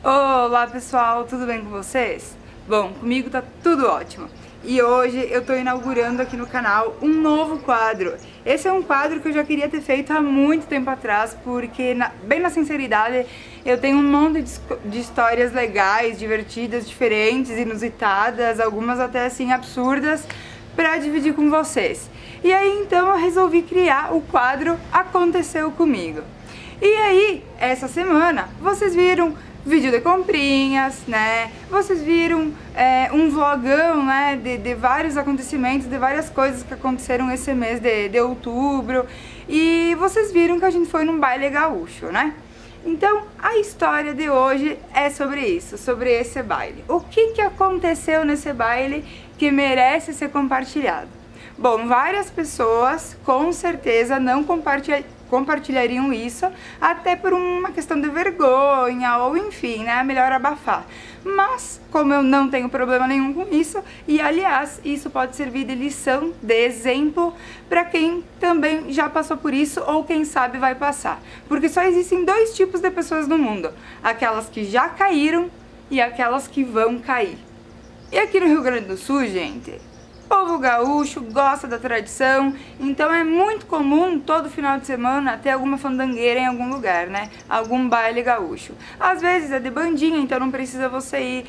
Olá pessoal, tudo bem com vocês? Bom, comigo tá tudo ótimo. E hoje eu tô inaugurando aqui no canal um novo quadro. Esse é um quadro que eu já queria ter feito há muito tempo atrás, porque, bem na sinceridade, eu tenho um monte de histórias legais, divertidas, diferentes, inusitadas, algumas até assim absurdas, pra dividir com vocês. E aí então eu resolvi criar o quadro Aconteceu Comigo. E aí, essa semana, vocês viram vídeo de comprinhas, né? Vocês viram um vlogão, né? De vários acontecimentos, de várias coisas que aconteceram esse mês de outubro. E vocês viram que a gente foi num baile gaúcho, né? Então, a história de hoje é sobre isso, sobre esse baile. O que aconteceu nesse baile que merece ser compartilhado? Bom, várias pessoas com certeza não compartilhariam isso, até por uma questão de vergonha ou enfim, né, melhor abafar. Mas, como eu não tenho problema nenhum com isso, e aliás, isso pode servir de lição, de exemplo, para quem também já passou por isso ou quem sabe vai passar. Porque só existem dois tipos de pessoas no mundo, aquelas que já caíram e aquelas que vão cair. E aqui no Rio Grande do Sul, gente, o povo gaúcho gosta da tradição, então é muito comum todo final de semana ter alguma fandangueira em algum lugar, né? Algum baile gaúcho. Às vezes é de bandinha, então não precisa você ir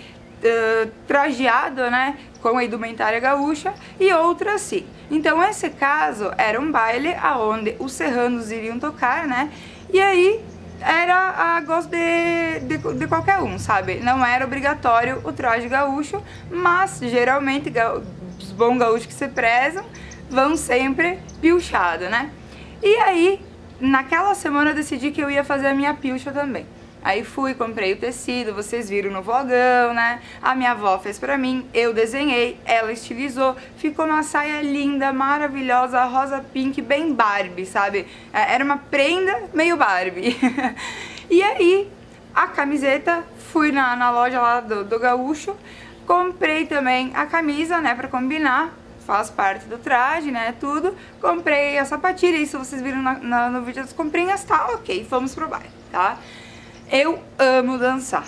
trajeado, né? Com a indumentária gaúcha, e outras sim. Então esse caso era um baile aonde os serranos iriam tocar, né? E aí era a gosto de qualquer um, sabe? Não era obrigatório o traje gaúcho, mas geralmente os bons gaúchos que se prezam vão sempre pilchado, né? E aí, naquela semana eu decidi que eu ia fazer a minha pilcha também. Aí fui, comprei o tecido, vocês viram no vlogão, né? A minha avó fez pra mim, eu desenhei, ela estilizou, ficou uma saia linda, maravilhosa, rosa pink, bem Barbie, sabe? Era uma prenda meio Barbie. E aí, a camiseta, fui na loja lá do gaúcho, comprei também a camisa, né, pra combinar, faz parte do traje, né, tudo. Comprei a sapatilha, isso vocês viram no vídeo das comprinhas, tá, ok, fomos pro baile, tá? Eu amo dançar,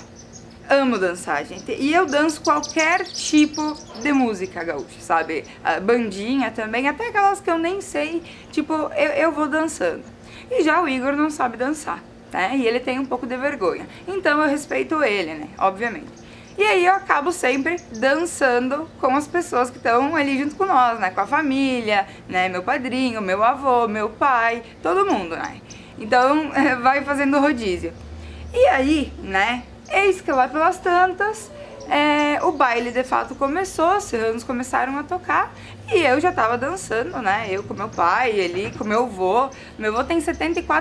gente, e eu danço qualquer tipo de música gaúcha, sabe? Bandinha também, até aquelas que eu nem sei, tipo, eu vou dançando. E já o Igor não sabe dançar, né, e ele tem um pouco de vergonha, então eu respeito ele, né, obviamente. E aí eu acabo sempre dançando com as pessoas que estão ali junto com nós, né? Com a família, né? Meu padrinho, meu avô, meu pai, todo mundo, né? Então vai fazendo rodízio. E aí, né? Eis que lá pelas tantas, o baile de fato começou, os serranos começaram a tocar e eu já tava dançando, né? Eu com meu pai, ele com meu avô. Meu avô tem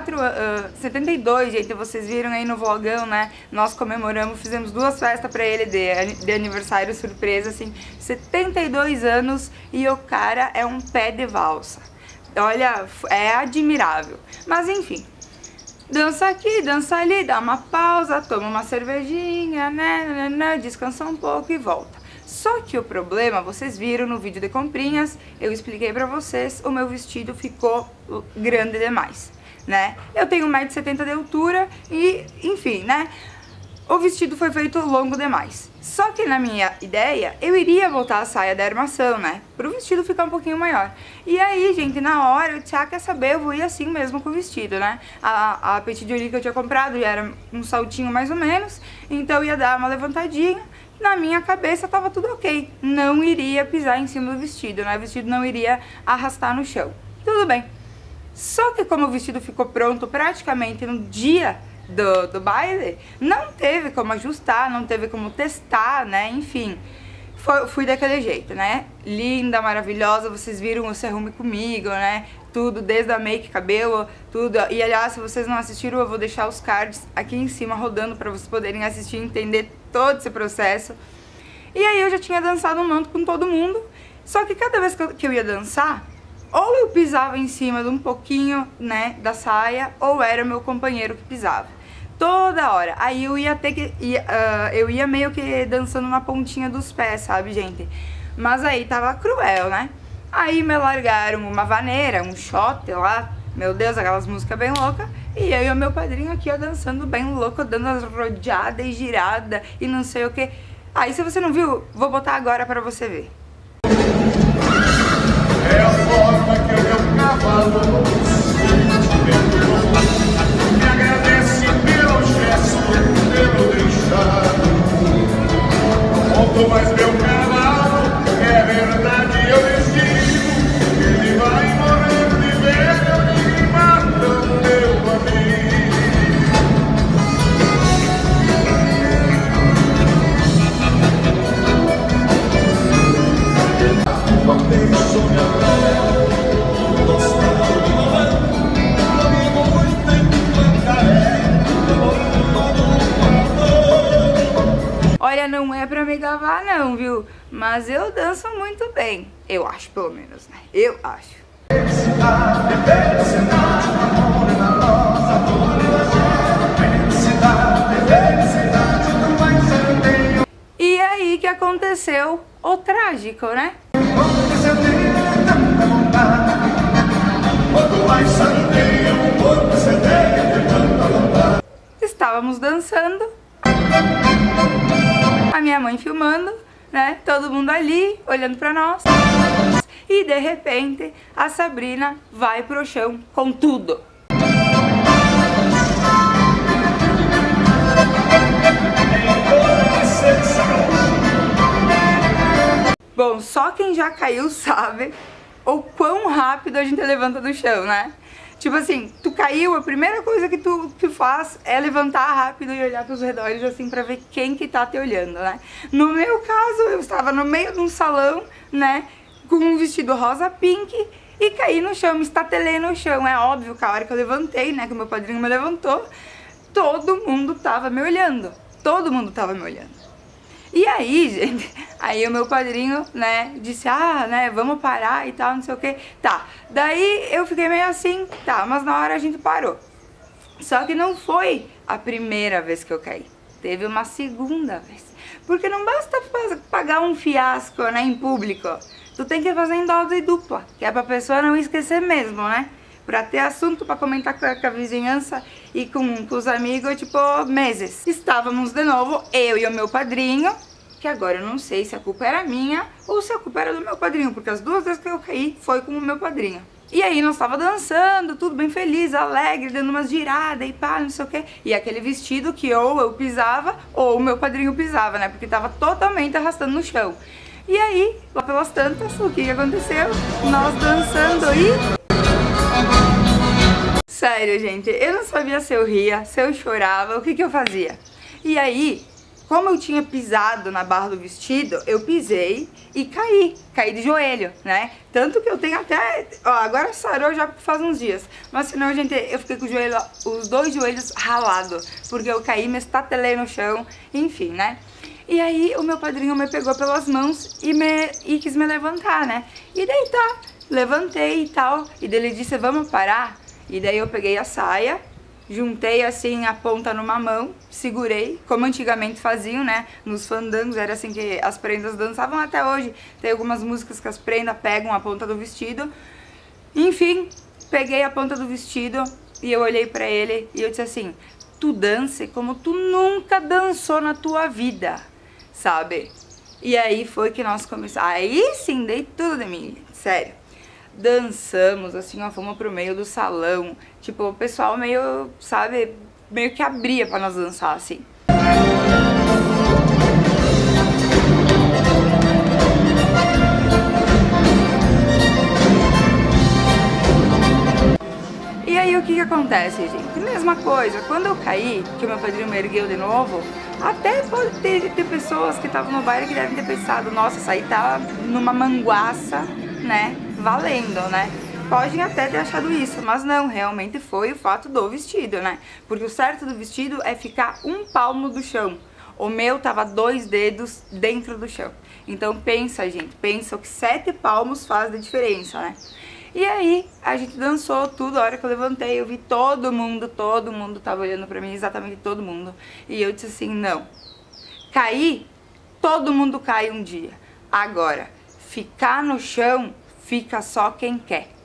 72, gente, vocês viram aí no vlogão, né? Nós comemoramos, fizemos 2 festas pra ele de aniversário surpresa, assim, 72 anos, e o cara é um pé de valsa. Olha, é admirável. Mas enfim, dança aqui, dança ali, dá uma pausa, toma uma cervejinha, né, descansa um pouco e volta. Só que o problema, vocês viram no vídeo de comprinhas, eu expliquei pra vocês, o meu vestido ficou grande demais, né? Eu tenho 1,70 m de altura e, enfim, né? O vestido foi feito longo demais. Só que na minha ideia, eu iria voltar a saia da armação, né? Pro vestido ficar um pouquinho maior. E aí, gente, na hora, eu disse, quer saber, eu vou ir assim mesmo com o vestido, né? A petit de olho que eu tinha comprado era um saltinho mais ou menos, então eu ia dar uma levantadinha. Na minha cabeça tava tudo ok. Não iria pisar em cima do vestido, né? O vestido não iria arrastar no chão. Tudo bem. Só que como o vestido ficou pronto praticamente no dia do baile, não teve como ajustar, não teve como testar, né, enfim, fui daquele jeito, né, linda, maravilhosa, vocês viram o Se Arrume Comigo, né, tudo, desde a make, cabelo, tudo, e aliás, se vocês não assistiram, eu vou deixar os cards aqui em cima rodando pra vocês poderem assistir e entender todo esse processo. E aí eu já tinha dançado um monte com todo mundo, só que cada vez que eu ia dançar, ou eu pisava em cima de um pouquinho, né, da saia, ou era o meu companheiro que pisava. Toda hora. Aí eu ia ter que... eu ia meio que dançando na pontinha dos pés, sabe, gente? Mas aí tava cruel, né? Aí me largaram uma vaneira, um shot lá, meu Deus, aquelas músicas bem loucas, E eu e o meu padrinho aqui, ó, dançando bem louco, dando as rodeadas e girada e não sei o que. Aí se você não viu, vou botar agora pra você ver. É a forma que o meu cavalo me agradece pelo gesto, pelo deixado. Quanto mais meu cavalo, é verdade, eu lhes digo, ele vai morrer de velho e mata meu amigo. Olha, não é pra me gabar não, viu? Mas eu danço muito bem. Eu acho, pelo menos, né? Eu acho. E aí que aconteceu o trágico, né? Estávamos dançando, a minha mãe filmando, né? Todo mundo ali, olhando pra nós. E de repente, a Sabrina vai pro chão com tudo. Bom, só quem já caiu sabe o quão rápido a gente levanta do chão, né? Tipo assim, tu caiu, a primeira coisa que tu faz é levantar rápido e olhar pros redores, assim, pra ver quem que tá te olhando, né? No meu caso, eu estava no meio de um salão, né, com um vestido rosa pink e caí no chão, me estatelei no chão. É óbvio que a hora que eu levantei, né, que o meu padrinho me levantou, todo mundo tava me olhando. Todo mundo tava me olhando. E aí, gente, aí o meu padrinho, né, disse, né, vamos parar e tal, não sei o que. Tá, daí eu fiquei meio assim, tá, mas na hora a gente parou. Só que não foi a primeira vez que eu caí, teve uma segunda vez. Porque não basta pagar um fiasco, né, em público, tu tem que fazer em dose dupla, que é pra pessoa não esquecer mesmo, né? Pra ter assunto pra comentar com a vizinhança e com os amigos, tipo, meses. Estávamos de novo, eu e o meu padrinho, que agora eu não sei se a culpa era minha ou se a culpa era do meu padrinho, porque as duas vezes que eu caí foi com o meu padrinho. E aí nós tava dançando, tudo bem feliz, alegre, dando umas giradas e pá, não sei o que. E aquele vestido que ou eu pisava ou o meu padrinho pisava, né? Porque tava totalmente arrastando no chão. E aí, lá pelas tantas, o que aconteceu? Nós dançando e... Sério, gente, eu não sabia se eu ria, se eu chorava, o que eu fazia. E aí, como eu tinha pisado na barra do vestido, eu pisei e caí de joelho, né? Tanto que eu tenho até, ó, agora sarou já faz uns dias, mas senão, gente, eu fiquei com o joelho, os dois joelhos ralados, porque eu caí, me estatelei no chão, enfim, né? E aí o meu padrinho me pegou pelas mãos e quis me levantar, né? E daí tá, levantei e tal, e daí ele disse, vamos parar? E daí eu peguei a saia, juntei assim a ponta numa mão, segurei, como antigamente faziam, né? Nos fandangos, era assim que as prendas dançavam até hoje. Tem algumas músicas que as prendas pegam a ponta do vestido. Enfim, peguei a ponta do vestido e eu olhei pra ele e eu disse assim, tu dance como tu nunca dançou na tua vida, sabe? E aí foi que nós começamos, aí sim, dei tudo de mim, sério. Dançamos, assim, ó, fomos pro meio do salão, tipo, o pessoal meio, sabe, meio que abria pra nós dançar, assim. E aí o que acontece, gente? Mesma coisa, quando eu caí, que o meu padrinho me ergueu de novo, até pode ter pessoas que estavam no baile que devem ter pensado, nossa, essa aí tá numa manguaça, né, valendo, né? Podem até ter achado isso, mas não, realmente foi o fato do vestido, né? Porque o certo do vestido é ficar um palmo do chão. O meu tava 2 dedos dentro do chão. Então pensa, gente, pensa o que 7 palmos faz de diferença, né? E aí, a gente dançou tudo, a hora que eu levantei, eu vi todo mundo tava olhando pra mim, exatamente todo mundo. E eu disse assim, não, cair, todo mundo cai um dia. Agora, ficar no chão, fica só quem quer.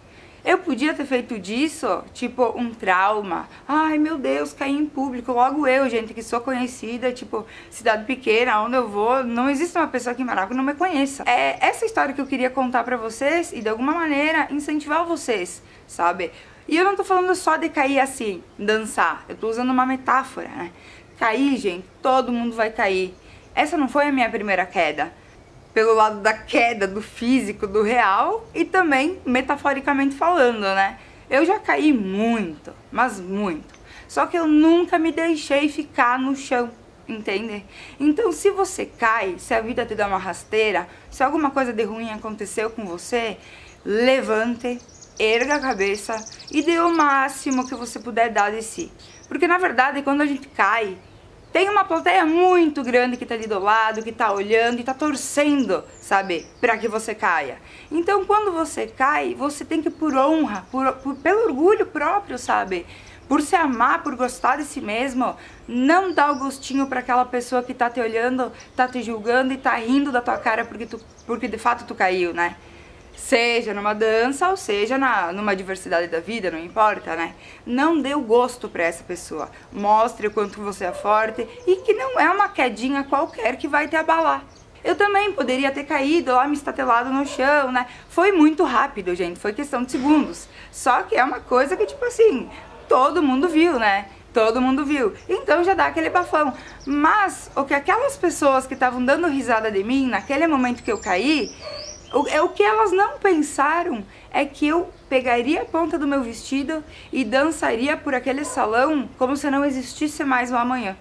Eu podia ter feito disso, tipo, um trauma. Ai, meu Deus, caí em público. Logo eu, gente, que sou conhecida, tipo, cidade pequena, onde eu vou, não existe uma pessoa aqui em Manaus que não me conheça. É essa história que eu queria contar pra vocês e, de alguma maneira, incentivar vocês, sabe? E eu não tô falando só de cair assim, dançar. Eu tô usando uma metáfora, né? Cair, gente, todo mundo vai cair. Essa não foi a minha primeira queda. Pelo lado da queda, do físico, do real e também metaforicamente falando, né? Eu já caí muito, mas muito. Só que eu nunca me deixei ficar no chão, entende? Então se você cai, se a vida te dá uma rasteira, se alguma coisa de ruim aconteceu com você, levante, erga a cabeça e dê o máximo que você puder dar de si. Porque na verdade quando a gente cai, tem uma plateia muito grande que tá ali do lado, que tá olhando e tá torcendo, sabe, pra que você caia. Então, quando você cai, você tem que, por honra, pelo orgulho próprio, sabe, por se amar, por gostar de si mesmo, não dar o gostinho pra aquela pessoa que tá te olhando, tá te julgando e tá rindo da tua cara porque de fato tu caiu, né? Seja numa dança ou seja numa diversidade da vida, não importa, né? Não dê o gosto pra essa pessoa. Mostre o quanto você é forte e que não é uma quedinha qualquer que vai te abalar. Eu também poderia ter caído lá, me estatelado no chão, né? Foi muito rápido, gente, foi questão de segundos. Só que é uma coisa que, tipo assim, todo mundo viu, né? Todo mundo viu. Então já dá aquele bafão. Mas o que aquelas pessoas que estavam dando risada de mim, naquele momento que eu caí, o que elas não pensaram é que eu pegaria a ponta do meu vestido e dançaria por aquele salão como se não existisse mais um amanhã.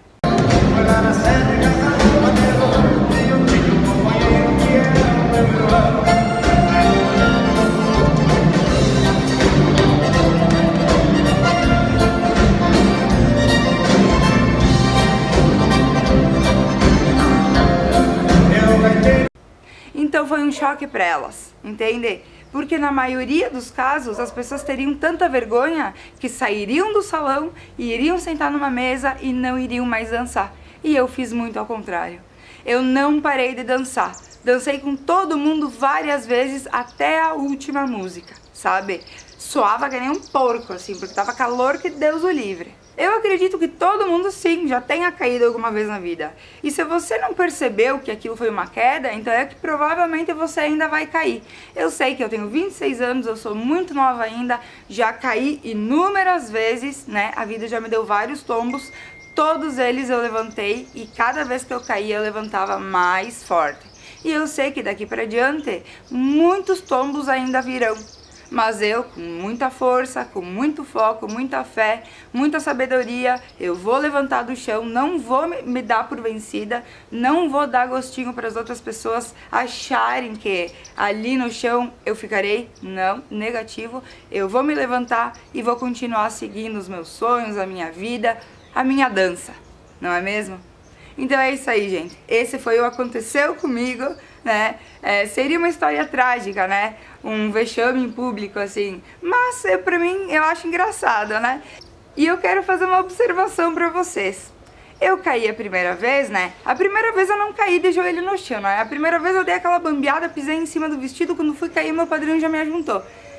Então foi um choque para elas, entende? Porque na maioria dos casos as pessoas teriam tanta vergonha que sairiam do salão e iriam sentar numa mesa e não iriam mais dançar. E eu fiz muito ao contrário. Eu não parei de dançar. Dancei com todo mundo várias vezes até a última música, sabe? Suava que nem um porco, assim, porque tava calor que Deus o livre. Eu acredito que todo mundo, sim, já tenha caído alguma vez na vida. E se você não percebeu que aquilo foi uma queda, então é que provavelmente você ainda vai cair. Eu sei que eu tenho 26 anos, eu sou muito nova ainda, já caí inúmeras vezes, né? A vida já me deu vários tombos, todos eles eu levantei e cada vez que eu caía eu levantava mais forte. E eu sei que daqui para diante, muitos tombos ainda virão. Mas eu, com muita força, com muito foco, muita fé, muita sabedoria, eu vou levantar do chão, não vou me dar por vencida, não vou dar gostinho para as outras pessoas acharem que ali no chão eu ficarei, não, negativo. Eu vou me levantar e vou continuar seguindo os meus sonhos, a minha vida, a minha dança, não é mesmo? Então é isso aí, gente. Esse foi o Aconteceu Comigo, né? Seria uma história trágica, né? Um vexame em público, assim. Mas, pra mim, eu acho engraçado, né? E eu quero fazer uma observação pra vocês. Eu caí a primeira vez, né? A primeira vez eu não caí de joelho no chão, né? A primeira vez eu dei aquela bambeada, pisei em cima do vestido. Quando fui cair, meu padrinho já me ajuntou.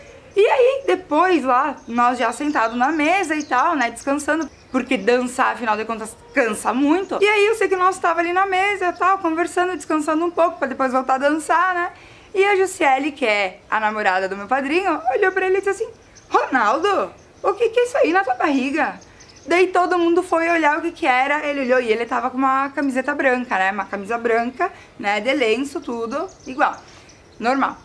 E aí, depois lá, nós já sentados na mesa e tal, né? Descansando. Porque dançar, afinal de contas, cansa muito. E aí eu sei que nós estávamos ali na mesa e tal, conversando, descansando um pouco, pra depois voltar a dançar, né? E a Jussiele, que é a namorada do meu padrinho, olhou pra ele e disse assim: Ronaldo, o que é isso aí na tua barriga? Daí todo mundo foi olhar o que era, ele olhou e ele tava com uma camiseta branca, né? Uma camisa branca, né? De lenço, tudo igual, normal.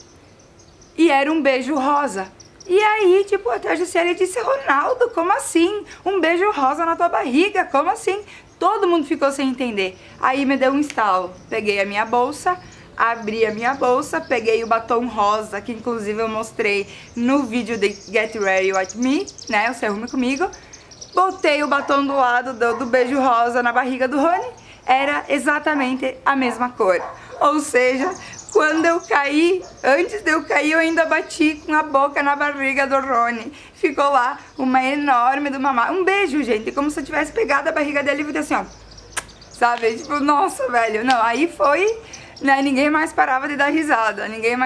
E era um beijo rosa. E aí, tipo, até a Jussiele disse: Ronaldo, como assim? Um beijo rosa na tua barriga, como assim? Todo mundo ficou sem entender. Aí me deu um estalo. Peguei a minha bolsa, abri a minha bolsa, peguei o batom rosa, que inclusive eu mostrei no vídeo de Get Ready With Me, né? O Se Arrume Comigo. Botei o batom do lado do beijo rosa na barriga do Rony. Era exatamente a mesma cor. Ou seja, quando eu caí, antes de eu cair, eu ainda bati com a boca na barriga do Rony. Ficou lá uma enorme do mamá. Um beijo, gente, como se eu tivesse pegado a barriga dele e feito assim, ó. Sabe? Tipo, nossa, velho. Não, aí foi né? Ninguém mais parava de dar risada,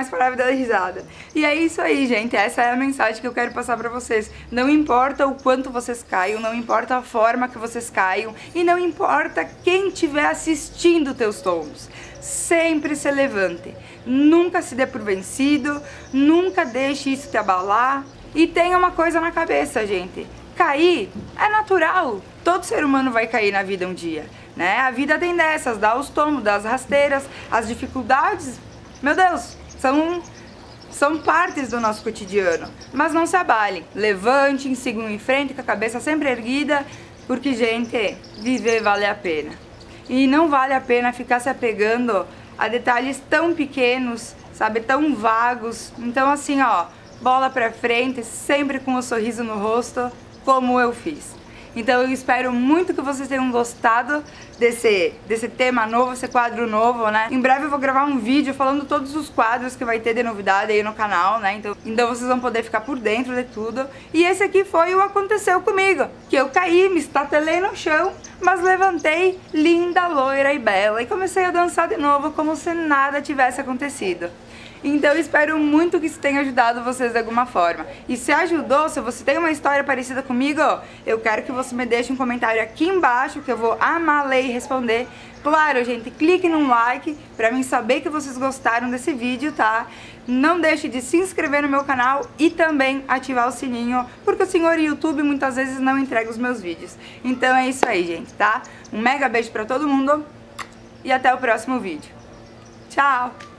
E é isso aí, gente, essa é a mensagem que eu quero passar pra vocês. Não importa o quanto vocês caiam, não importa a forma que vocês caiam, e não importa quem estiver assistindo teus tombos. Sempre se levante, nunca se dê por vencido, nunca deixe isso te abalar. E tenha uma coisa na cabeça, gente, cair é natural, todo ser humano vai cair na vida um dia, né? A vida tem dessas, dá os tombos, dá as rasteiras, as dificuldades, meu Deus, são partes do nosso cotidiano. Mas não se abalem, levantem, sigam em frente com a cabeça sempre erguida, porque, gente, viver vale a pena. E não vale a pena ficar se apegando a detalhes tão pequenos, sabe, tão vagos. Então assim, ó, bola pra frente, sempre com um sorriso no rosto, como eu fiz. Então eu espero muito que vocês tenham gostado desse tema novo, esse quadro novo, né? Em breve eu vou gravar um vídeo falando todos os quadros que vai ter de novidade aí no canal, né? Então vocês vão poder ficar por dentro de tudo. E esse aqui foi o Aconteceu Comigo, que eu caí, me estatelei no chão, mas levantei linda, loira e bela e comecei a dançar de novo como se nada tivesse acontecido. Então eu espero muito que isso tenha ajudado vocês de alguma forma. E se ajudou, se você tem uma história parecida comigo, eu quero que você me deixe um comentário aqui embaixo que eu vou amar ler e responder. Claro, gente, clique num like pra mim saber que vocês gostaram desse vídeo, tá? Não deixe de se inscrever no meu canal e também ativar o sininho, porque o senhor YouTube muitas vezes não entrega os meus vídeos. Então é isso aí, gente, tá? Um mega beijo pra todo mundo e até o próximo vídeo. Tchau!